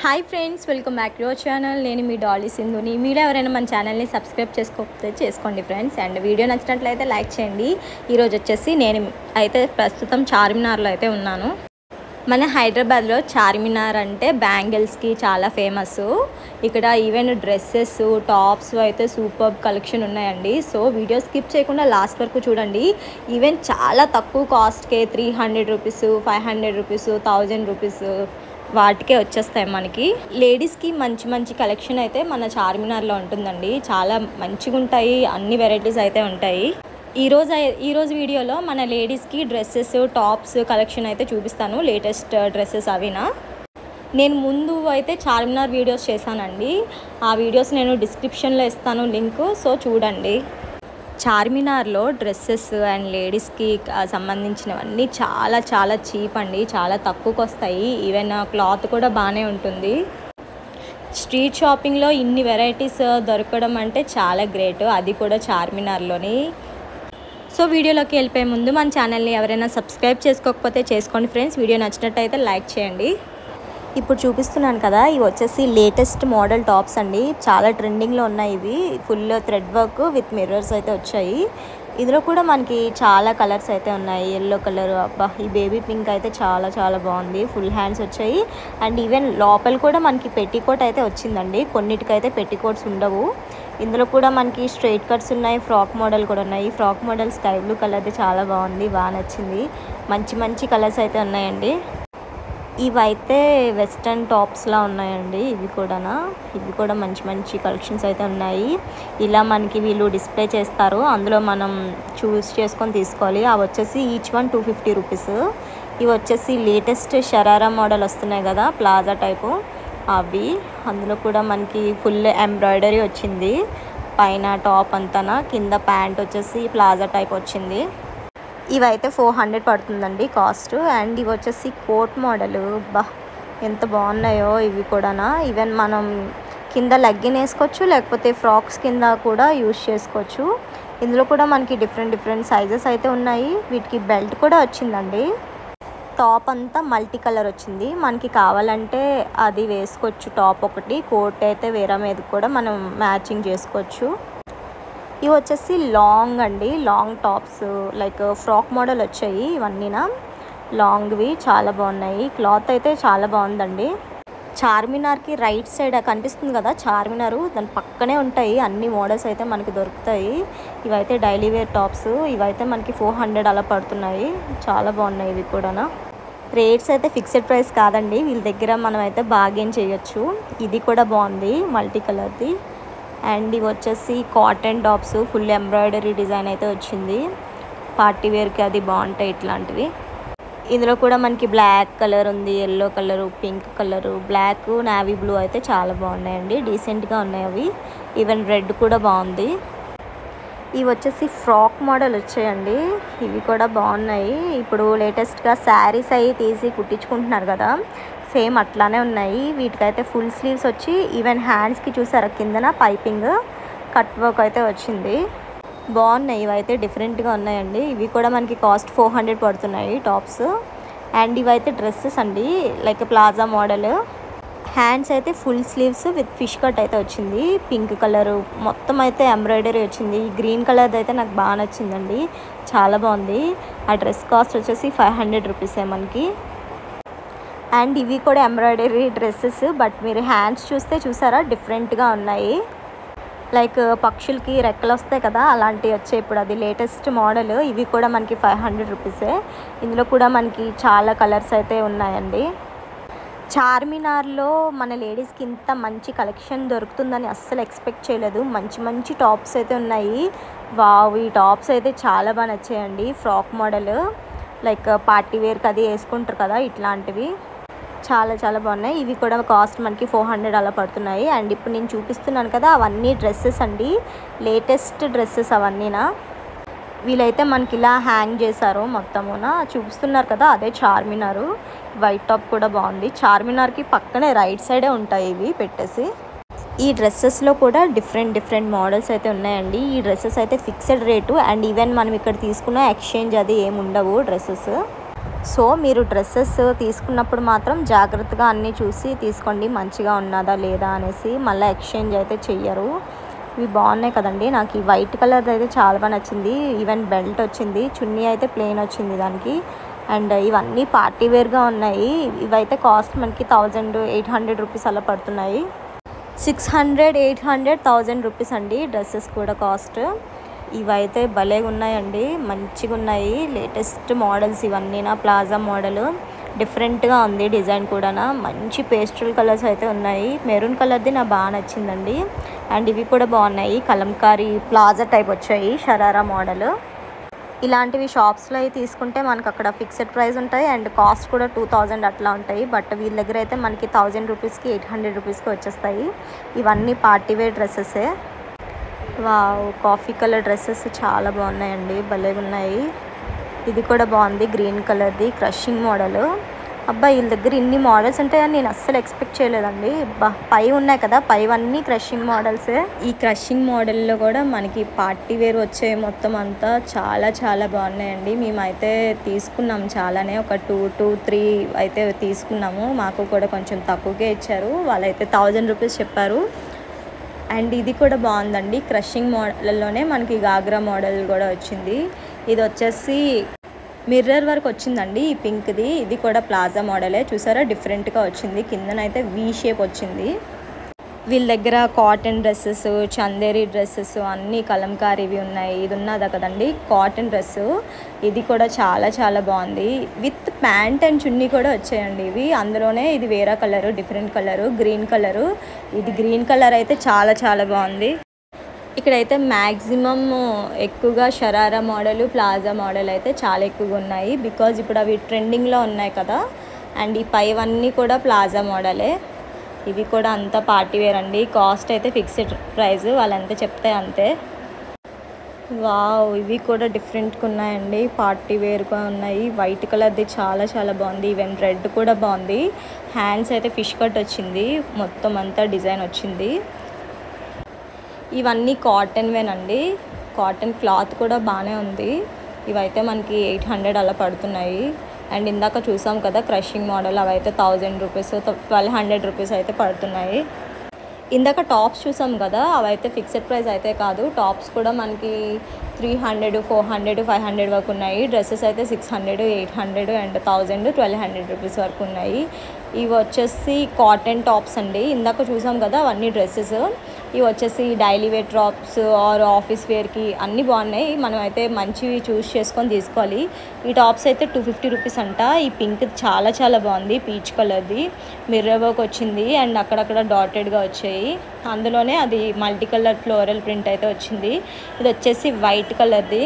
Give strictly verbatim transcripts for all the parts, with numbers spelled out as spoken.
Hi friends, welcome back to our channel. నేను మీ Dolly సింధుని. మీరు ఎవరైనా మన ఛానల్ని సబ్స్క్రైబ్ చేసుకోకపోతే చేసుకోండి ఫ్రెండ్స్. అండ్ వీడియో నచ్చినట్లయితే లైక్ చేయండి. ఈరోజు వచ్చేసి నేను అయితే ప్రస్తుతం చార్మినార్లో అయితే ఉన్నాను. మన హైదరాబాద్లో చార్మినార్ అంటే బ్యాంగిల్స్కి చాలా ఫేమస్. ఇక్కడ ఈవెన్ డ్రెస్సెస్, టాప్స్ అయితే సూపర్ కలెక్షన్ ఉన్నాయండి. సో వీడియో స్కిప్ చేయకుండా లాస్ట్ వరకు చూడండి. ఈవెన్ చాలా తక్కువ కాస్ట్కే three hundred rupees, five hundred rupees, thousand rupees వాటికే వచ్చేస్తాయి. మనకి లేడీస్కి మంచి మంచి కలెక్షన్ అయితే మన చార్మినార్లో ఉంటుందండి. చాలా మంచిగా ఉంటాయి, అన్ని వెరైటీస్ అయితే ఉంటాయి. ఈరోజు ఈరోజు వీడియోలో మన లేడీస్కి డ్రెస్సెస్, టాప్స్ కలెక్షన్ అయితే చూపిస్తాను. లేటెస్ట్ డ్రెస్సెస్ అవినా. నేను ముందు అయితే చార్మినార్ వీడియోస్ చేశానండి. ఆ వీడియోస్ నేను డిస్క్రిప్షన్లో ఇస్తాను లింక్, సో చూడండి. చార్మినార్లో డ్రెస్సెస్ అండ్ లేడీస్కి సంబంధించినవన్నీ చాలా చాలా చీప్ అండి. చాలా తక్కువకి వస్తాయి. ఈవెన్ క్లాత్ కూడా బాగానే ఉంటుంది. స్ట్రీట్ షాపింగ్లో ఇన్ని వెరైటీస్ దొరకడం అంటే చాలా గ్రేట్, అది కూడా చార్మినార్లోని. సో వీడియోలోకి వెళ్ళిపోయే ముందు మన ఛానల్ని ఎవరైనా సబ్స్క్రైబ్ చేసుకోకపోతే చేసుకోండి ఫ్రెండ్స్. వీడియో నచ్చినట్టయితే లైక్ చేయండి. ఇప్పుడు చూపిస్తున్నాను కదా, ఇవి వచ్చేసి లేటెస్ట్ మోడల్ టాప్స్ అండి. చాలా ట్రెండింగ్లో ఉన్నాయి ఇవి. Full thread work with mirrors అయితే వచ్చాయి. ఇందులో కూడా మనకి చాలా కలర్స్ అయితే ఉన్నాయి. ఎల్లో కలర్, అబ్బా ఈ బేబీ పింక్ అయితే చాలా చాలా బాగుంది. ఫుల్ హ్యాండ్స్ వచ్చాయి. అండ్ ఈవెన్ లోపల కూడా మనకి పెట్టికోట్ అయితే వచ్చిందండి. కొన్నిటికైతే పెట్టికోట్స్ ఉండవు. ఇందులో కూడా మనకి స్ట్రైట్ కట్స్ ఉన్నాయి, ఫ్రాక్ మోడల్ కూడా ఉన్నాయి. ఫ్రాక్ మోడల్ స్కై బ్లూ కలర్ది చాలా బాగుంది, బాగా నచ్చింది. మంచి మంచి కలర్స్ అయితే ఉన్నాయండి. ఇవైతే వెస్ట్రన్ టాప్స్లా ఉన్నాయండి. ఇవి కూడా ఇవి కూడా మంచి మంచి కలెక్షన్స్ అయితే ఉన్నాయి. ఇలా మనకి వీళ్ళు డిస్ప్లే చేస్తారు, అందులో మనం చూస్ చేసుకొని తీసుకోవాలి. అవి వచ్చేసి each one two fifty rupees. ఇవి వచ్చేసి లేటెస్ట్ షరారా మోడల్ వస్తున్నాయి కదా, ప్లాజా టైపు అవి. అందులో కూడా మనకి ఫుల్ ఎంబ్రాయిడరీ వచ్చింది. పైన టాప్ అంతా, కింద ప్యాంట్ వచ్చేసి ప్లాజా టైప్ వచ్చింది. ఇవైతే ఫోర్ హండ్రెడ్ పడుతుందండి కాస్ట్. అండ్ ఇవి వచ్చేసి కోట్ మోడల్, బా ఎంత బాగున్నాయో ఇవి కూడా. ఈవెన్ మనం కింద లెగ్గిన్ వేసుకోవచ్చు, లేకపోతే ఫ్రాక్స్ కింద కూడా యూజ్ చేసుకోవచ్చు. ఇందులో కూడా మనకి డిఫరెంట్ డిఫరెంట్ సైజెస్ అయితే ఉన్నాయి. వీటికి బెల్ట్ కూడా వచ్చిందండి. టాప్ అంతా మల్టీ కలర్ వచ్చింది. మనకి కావాలంటే అది వేసుకోవచ్చు టాప్ ఒకటి, కోట్ అయితే వేరే మీద కూడా మనం మ్యాచింగ్ చేసుకోవచ్చు. ఇవి వచ్చేసి లాంగ్ అండి, long tops like frock model వచ్చాయి. ఇవన్నీనా లాంగ్వి చాలా బాగున్నాయి. క్లాత్ అయితే చాలా బాగుందండి. చార్మినార్కి రైట్ సైడ్ కనిపిస్తుంది కదా చార్మినారు, దాని పక్కనే ఉంటాయి అన్ని మోడల్స్ అయితే మనకి దొరుకుతాయి. ఇవైతే డైలీ వేర్ టాప్స్. ఇవైతే మనకి ఫోర్ హండ్రెడ్ అలా పడుతున్నాయి. చాలా బాగున్నాయి ఇవి కూడా. రేట్స్ అయితే ఫిక్స్డ్ ప్రైస్ కాదండి, వీళ్ళ దగ్గర మనం అయితే బార్గెన్ చేయొచ్చు. ఇది కూడా బాగుంది, మల్టీ కలర్ది. అండ్ ఇవి వచ్చేసి cotton tops, full embroidery design అయితే వచ్చింది. పార్టీ వేర్కి అది బాగుంటాయి ఇట్లాంటివి. ఇందులో కూడా మనకి బ్లాక్ కలర్ ఉంది, yellow colour, pink colour, black, navy blue అయితే చాలా బాగున్నాయండి. డీసెంట్గా ఉన్నాయి అవి. ఈవెన్ రెడ్ కూడా బాగుంది. ఇవి వచ్చేసి ఫ్రాక్ మోడల్ వచ్చాయండి. ఇవి కూడా బాగున్నాయి. ఇప్పుడు లేటెస్ట్గా శారీస్ అవి తీసి కుట్టించుకుంటున్నారు కదా, సేమ్ అట్లానే ఉన్నాయి. వీటికైతే ఫుల్ స్లీవ్స్ వచ్చి ఈవెన్ హ్యాండ్స్కి చూసారా కిందన పైపింగ్ కట్ వర్క్ అయితే వచ్చింది. బాగున్నాయి. ఇవైతే డిఫరెంట్గా ఉన్నాయండి. ఇవి కూడా మనకి కాస్ట్ ఫోర్ హండ్రెడ్ పడుతున్నాయి టాప్స్. అండ్ ఇవైతే డ్రెస్సెస్ అండి, లైక్ ప్లాజా మోడల్. హ్యాండ్స్ అయితే full sleeves with fish cut అయితే వచ్చింది. పింక్ కలరు మొత్తం అయితే ఎంబ్రాయిడరీ వచ్చింది. గ్రీన్ కలర్ది అయితే నాకు బాగా నచ్చిందండి, చాలా బాగుంది. ఆ డ్రెస్ కాస్ట్ వచ్చేసి ఫైవ్ హండ్రెడ్ రూపీసే మనకి. అండ్ ఇవి కూడా ఎంబ్రాయిడరీ డ్రెస్సెస్, బట్ మీరు హ్యాండ్స్ చూస్తే చూసారా డిఫరెంట్గా ఉన్నాయి. లైక్ పక్షులకి రెక్కలు వస్తాయి కదా, అలాంటివి వచ్చాయి ఇప్పుడు. అది లేటెస్ట్ మోడల్. ఇవి కూడా మనకి ఫైవ్ హండ్రెడ్ రూపీసే. ఇందులో కూడా మనకి చాలా కలర్స్ అయితే ఉన్నాయండి. చార్మినార్లో మన లేడీస్కి ఇంత మంచి కలెక్షన్ దొరుకుతుందని అస్సలు ఎక్స్పెక్ట్ చేయలేదు. మంచి మంచి టాప్స్ అయితే ఉన్నాయి. వావ్, ఈ టాప్స్ అయితే చాలా బాగా నచ్చాయండి. ఫ్రాక్ మోడల్ లైక్ పార్టీ వేర్కి అది వేసుకుంటారు కదా, ఇట్లాంటివి చాలా చాలా బాగున్నాయి. ఇవి కూడా కాస్ట్ మనకి ఫోర్ హండ్రెడ్ అలా పడుతున్నాయి. అండ్ ఇప్పుడు నేను చూపిస్తున్నాను కదా, అవన్నీ డ్రెస్సెస్ అండి, లేటెస్ట్ డ్రెస్సెస్ అవన్నీనా. వీళ్ళైతే మనకి ఇలా హ్యాంగ్ చేశారు మొత్తమున, చూపిస్తున్నారు కదా, అదే చార్మినారు. వైట్ టాప్ కూడా బాగుంది. చార్మినార్కి పక్కనే రైట్ సైడే ఉంటాయి ఇవి పెట్టేసి. ఈ డ్రెస్సెస్లో కూడా డిఫరెంట్ డిఫరెంట్ మోడల్స్ అయితే ఉన్నాయండి. ఈ డ్రెస్సెస్ అయితే ఫిక్స్డ్ రేటు. అండ్ ఈవెన్ మనం ఇక్కడ తీసుకున్న ఎక్స్చేంజ్ అది ఏమి ఉండవు డ్రెస్సెస్. సో మీరు డ్రెస్సెస్ తీసుకున్నప్పుడు మాత్రం జాగ్రత్తగా అన్నీ చూసి తీసుకోండి, మంచిగా ఉన్నదా లేదా అనేసి. మళ్ళీ ఎక్స్చేంజ్ అయితే చెయ్యరు. ఇవి బాగున్నాయి కదండి. నాకు ఈ వైట్ కలర్ అయితే చాలా బాగా నచ్చింది. ఈవెన్ బెల్ట్ వచ్చింది, చున్నీ అయితే ప్లెయిన్ వచ్చింది దానికి. అండ్ ఇవన్నీ పార్టీ వేర్గా ఉన్నాయి. ఇవైతే కాస్ట్ మనకి థౌజండ్ ఎయిట్ హండ్రెడ్ రూపీస్ అలా పడుతున్నాయి. Six hundred eight hundred thousand rupees అండి డ్రెస్సెస్ కూడా కాస్ట్. ఇవైతే భలేగా ఉన్నాయండి, మంచిగా ఉన్నాయి. లేటెస్ట్ మోడల్స్ ఇవన్నీ. నా ప్లాజా మోడల్ డిఫరెంట్గా ఉంది, డిజైన్ కూడా మంచి పేస్టల్ కలర్స్ అయితే ఉన్నాయి. మెరూన్ కలర్ది నాకు బాగా నచ్చిందండి. అండ్ ఇవి కూడా బాగున్నాయి, కలంకారీ ప్లాజా టైప్ వచ్చాయి, షరారా మోడల్. ఇలాంటివి షాప్స్లో అవి తీసుకుంటే మనకు అక్కడ ఫిక్స్డ్ ప్రైస్ ఉంటాయి అండ్ కాస్ట్ కూడా టూ థౌజండ్ అట్లా ఉంటాయి. బట్ వీళ్ళ దగ్గర అయితే మనకి థౌజండ్ రూపీస్కి ఎయిట్ హండ్రెడ్ రూపీస్కి వచ్చేస్తాయి. ఇవన్నీ పార్టీ వేర్ డ్రెస్సెసే. వావ్, కాఫీ కలర్ డ్రెస్సెస్ చాలా బాగున్నాయండి, భలేగా ఉన్నాయి. ఇది కూడా బాగుంది, గ్రీన్ కలర్ది క్రషింగ్ మోడల్. అబ్బా, వీళ్ళ దగ్గర ఇన్ని మోడల్స్ ఉంటాయని నేను అస్సలు ఎక్స్పెక్ట్ చేయలేదండి. బా, పై ఉన్నాయి కదా, పైవన్నీ క్రషింగ్ మోడల్సే. ఈ క్రషింగ్ మోడల్లో కూడా మనకి పార్టీ వేర్ వచ్చే మొత్తం అంతా చాలా చాలా బాగున్నాయండి. మేమైతే తీసుకున్నాం చాలానే, ఒక టూ టూ త్రీ అయితే తీసుకున్నాము. మాకు కూడా కొంచెం తక్కువకే ఇచ్చారు. వాళ్ళైతే థౌజండ్ రూపీస్ చెప్పారు. అండ్ ఇది కూడా బాగుందండి, క్రషింగ్ మోడల్లోనే మనకి గాగ్రా మోడల్ కూడా వచ్చింది. ఇది వచ్చేసి మిర్రర్ వర్క్ వచ్చిందండి ఈ పింక్ది. ఇది కూడా ప్లాజా మోడలే, చూసారా డిఫరెంట్గా వచ్చింది. కిందనైతే వీ షేప్ వచ్చింది. వీళ్ళ దగ్గర కాటన్ డ్రెస్సెస్, చందేరి డ్రెస్సెస్ అన్నీ కలంకారీవి ఉన్నాయి. ఇది ఉన్నదా కదండి కాటన్ డ్రెస్సు, ఇది కూడా చాలా చాలా బాగుంది. విత్ ప్యాంట్ అండ్ చున్నీ కూడా వచ్చాయండి ఇవి. అందులోనే ఇది వేరే colour, different colour, green colour. ఇది గ్రీన్ కలర్ అయితే చాలా చాలా బాగుంది. ఇక్కడైతే మ్యాక్సిమం ఎక్కువగా షరారా మోడల్, ప్లాజా మోడల్ అయితే చాలా ఎక్కువగా ఉన్నాయి. బికాజ్ ఇప్పుడు అవి ట్రెండింగ్లో ఉన్నాయి కదా. అండ్ ఈ పైవన్నీ కూడా ప్లాజా మోడలే. ఇవి కూడా అంతా పార్టీ వేర్ అండి. కాస్ట్ అయితే ఫిక్స్డ్ ప్రైస్, వాళ్ళు ఎంత చెప్తే అంతే. వావ్, ఇవి కూడా డిఫరెంట్గా ఉన్నాయండి, పార్టీ వేర్గా ఉన్నాయి. వైట్ కలర్ది చాలా చాలా బాగుంది. ఈవెన్ రెడ్ కూడా బాగుంది. హ్యాండ్స్ అయితే ఫిష్ కట్ వచ్చింది, మొత్తం అంతా డిజైన్ వచ్చింది. ఇవన్నీ కాటన్వేనండి, కాటన్ క్లాత్ కూడా బాగానే ఉంది. ఇవైతే మనకి ఎయిట్ హండ్రెడ్ అలా పడుతున్నాయి. అండ్ ఇందాక చూసాం కదా క్రషింగ్ మోడల్, అవైతే thousand rupees twelve hundred rupees అయితే పడుతున్నాయి. ఇందాక టాప్స్ చూసాం కదా, అవైతే ఫిక్స్డ్ ప్రైస్ అయితే కాదు. టాప్స్ కూడా మనకి three hundred four hundred five hundred వరకు ఉన్నాయి. డ్రెస్సెస్ అయితే six hundred eight hundred and thousand twelve hundred rupees వరకు ఉన్నాయి. ఇవి వచ్చేసి కాటన్ టాప్స్ అండి. ఇందాక చూసాం కదా అవన్నీ డ్రెస్సెస్. ఇవి వచ్చేసి daily wear tops or office వేర్కి అన్నీ బాగున్నాయి. మనం అయితే మంచివి చూస్ చేసుకొని తీసుకోవాలి. ఈ టాప్స్ అయితే టూ ఫిఫ్టీ రూపీస్ అంట. ఈ పింక్ చాలా చాలా బాగుంది, పీచ్ కలర్ది, మిర్రర్ వర్క్ వచ్చింది అండ్ అక్కడక్కడ డాటెడ్గా వచ్చాయి. అందులోనే అది మల్టీ కలర్ ఫ్లోరల్ ప్రింట్ అయితే వచ్చింది. ఇది వచ్చేసి వైట్ కలర్ది.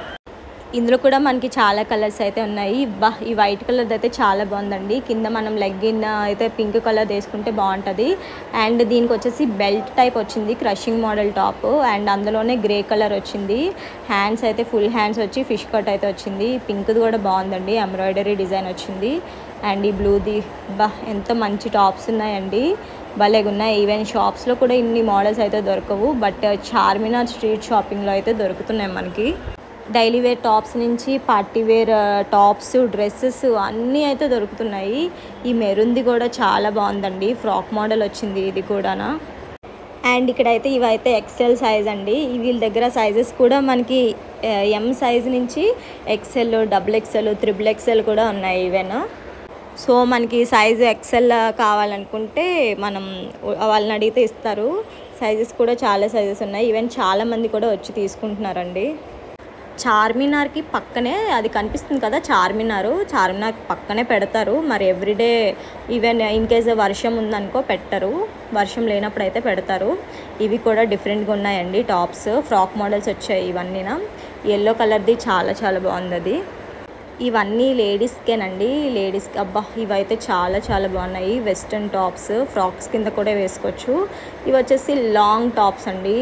ఇందులో కూడా మనకి చాలా కలర్స్ అయితే ఉన్నాయి. బా, ఈ వైట్ కలర్ అయితే చాలా బాగుందండి. కింద మనం లెగ్గిన్ అయితే పింక్ కలర్ వేసుకుంటే బాగుంటుంది. అండ్ దీనికి వచ్చేసి బెల్ట్ టైప్ వచ్చింది, క్రషింగ్ మోడల్ టాప్. అండ్ అందులోనే గ్రే కలర్ వచ్చింది. హ్యాండ్స్ అయితే ఫుల్ హ్యాండ్స్ వచ్చి ఫిష్ కట్ అయితే వచ్చింది. పింక్ది కూడా బాగుందండి, ఎంబ్రాయిడరీ డిజైన్ వచ్చింది. అండ్ ఈ బ్లూది, బా ఎంత మంచి టాప్స్ ఉన్నాయండి, భలేగా ఉన్నాయి. ఈవెన్ షాప్స్లో కూడా ఇన్ని మోడల్స్ అయితే దొరకవు, బట్ చార్మినార్ స్ట్రీట్ షాపింగ్లో అయితే దొరుకుతున్నాయి మనకి. డైలీ వేర్ టాప్స్ నుంచి పార్టీ వేర్ టాప్స్, డ్రెస్సెస్ అన్నీ అయితే దొరుకుతున్నాయి. ఈ మెరూన్ది కూడా చాలా బాగుందండి, ఫ్రాక్ మోడల్ వచ్చింది ఇది కూడానా. అండ్ ఇక్కడైతే ఇవైతే ఎక్సెల్ సైజ్ అండి. వీళ్ళ దగ్గర సైజెస్ కూడా మనకి ఎం సైజ్ నుంచి XL, double XL, triple XL కూడా ఉన్నాయి ఈవెన్. సో మనకి సైజు ఎక్సెల్ కావాలనుకుంటే మనం వాళ్ళని అడిగితే ఇస్తారు. సైజెస్ కూడా చాలా సైజెస్ ఉన్నాయి. ఈవెన్ చాలామంది కూడా వచ్చి తీసుకుంటున్నారండి. చార్మినార్కి పక్కనే అది కనిపిస్తుంది కదా, చార్మినార్ చార్మినార్కి పక్కనే పెడతారు. మరి ఎవ్రీడే ఈవెన్ ఇన్ కేస్ వర్షం ఉందనుకో పెట్టరు, వర్షం లేనప్పుడు అయితే పెడతారు. ఇవి కూడా డిఫరెంట్గా ఉన్నాయండి టాప్స్, ఫ్రాక్ మోడల్స్ వచ్చాయి ఇవన్నీనా. ఎల్లో కలర్ది చాలా చాలా బాగుంది అది. ఇవన్నీ లేడీస్కేనండి, లేడీస్కి. అబ్బా, ఇవైతే చాలా చాలా బాగున్నాయి. వెస్ట్రన్ టాప్స్, ఫ్రాక్స్ కింద కూడా వేసుకోవచ్చు. ఇవి వచ్చేసి లాంగ్ టాప్స్ అండి.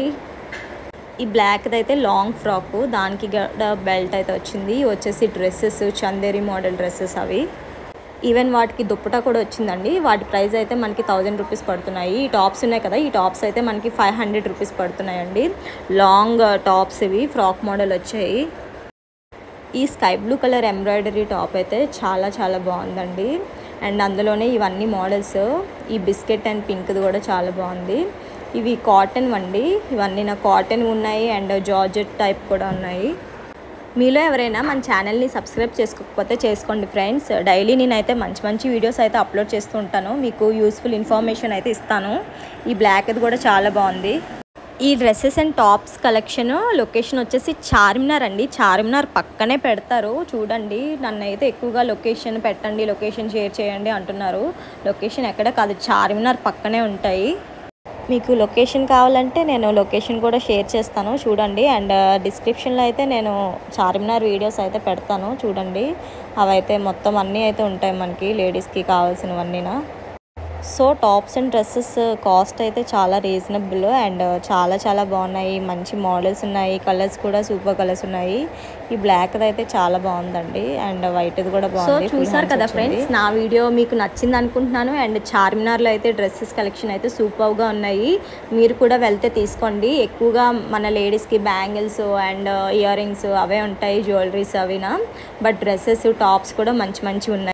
ఈ బ్లాక్ది అయితే లాంగ్ ఫ్రాక్, దానికి బెల్ట్ అయితే వచ్చింది. ఇవి వచ్చేసి డ్రెస్సెస్, చందేరి మోడల్ డ్రెస్సెస్ అవి. ఈవెన్ వాటికి దుప్పటా కూడా వచ్చిందండి. వాటి ప్రైస్ అయితే మనకి థౌజండ్ రూపీస్ పడుతున్నాయి. ఈ టాప్స్ ఉన్నాయి కదా, ఈ టాప్స్ అయితే మనకి ఫైవ్ హండ్రెడ్ రూపీస్ పడుతున్నాయండి. లాంగ్ టాప్స్ ఇవి, ఫ్రాక్ మోడల్ వచ్చాయి. ఈ sky blue colour embroidery top అయితే చాలా చాలా బాగుందండి. అండ్ అందులోనే ఇవన్నీ మోడల్స్, ఈ బిస్కెట్ అండ్ పింక్ది కూడా చాలా బాగుంది. ఇవి కాటన్ అండి, ఇవన్నీ నా కాటన్ ఉన్నాయి అండ్ జార్జెట్ టైప్ కూడా ఉన్నాయి. మీలో ఎవరైనా మన ఛానల్ని సబ్స్క్రైబ్ చేసుకోకపోతే చేసుకోండి ఫ్రెండ్స్. డైలీ నేనైతే మంచి మంచి వీడియోస్ అయితే అప్లోడ్ చేస్తూ ఉంటాను, మీకు యూస్ఫుల్ ఇన్ఫర్మేషన్ అయితే ఇస్తాను. ఈ బ్లాక్ది కూడా చాలా బాగుంది. ఈ dresses and tops collection location వచ్చేసి చార్మినార్ అండి. చార్మినార్ పక్కనే పెడతారు చూడండి. నన్ను అయితే ఎక్కువగా లొకేషన్ పెట్టండి, లొకేషన్ షేర్ చేయండి అంటున్నారు. లొకేషన్ ఎక్కడ కాదు, చార్మినార్ పక్కనే ఉంటాయి. మీకు లొకేషన్ కావాలంటే నేను లొకేషన్ కూడా షేర్ చేస్తాను చూడండి. అండ్ డిస్క్రిప్షన్లో అయితే నేను చార్మినార్ వీడియోస్ అయితే పెడతాను చూడండి. అవైతే మొత్తం అన్నీ అయితే ఉంటాయి మనకి లేడీస్కి కావాల్సినవన్నీనా. So tops and dresses cost అయితే చాలా రీజనబుల్ అండ్ చాలా చాలా బాగున్నాయి. మంచి మోడల్స్ ఉన్నాయి, కలర్స్ కూడా సూపర్ కలర్స్ ఉన్నాయి. ఈ బ్లాక్ అయితే చాలా బాగుందండి అండ్ వైట్ది కూడా బాగుంది. సో చూసారు కదా ఫ్రెండ్స్, నా వీడియో మీకు నచ్చింది అనుకుంటున్నాను. అండ్ చార్మినార్లో అయితే డ్రెస్సెస్ కలెక్షన్ అయితే సూపర్గా ఉన్నాయి. మీరు కూడా వెళ్తే తీసుకోండి. ఎక్కువగా మన లేడీస్కి బ్యాంగిల్స్ అండ్ ఇయర్ రింగ్స్ అవే ఉంటాయి, జ్యువెలరీస్ అవినా. బట్ డ్రెస్సెస్ టాప్స్ కూడా మంచి మంచి ఉన్నాయి.